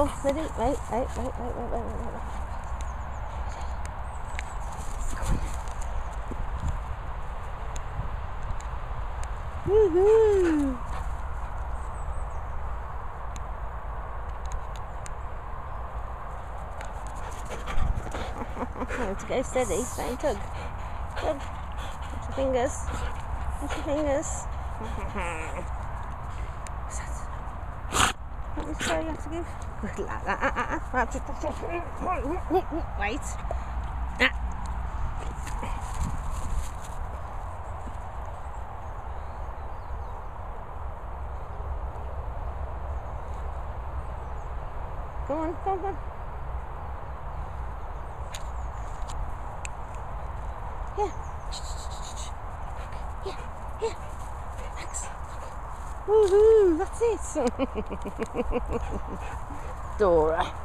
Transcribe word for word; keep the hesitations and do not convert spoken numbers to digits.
go. Ready? Wait, wait, wait, wait, wait, wait, wait, wait, wait. Woohoo! Let's go steady. Don't tug. Tug. Watch your fingers. Watch your fingers. What was the you have to give? Good like that. That's it. Wait. Ah. Come on, come on, come on. Here. Here, here. Max. Woohoo, that's it. Dora.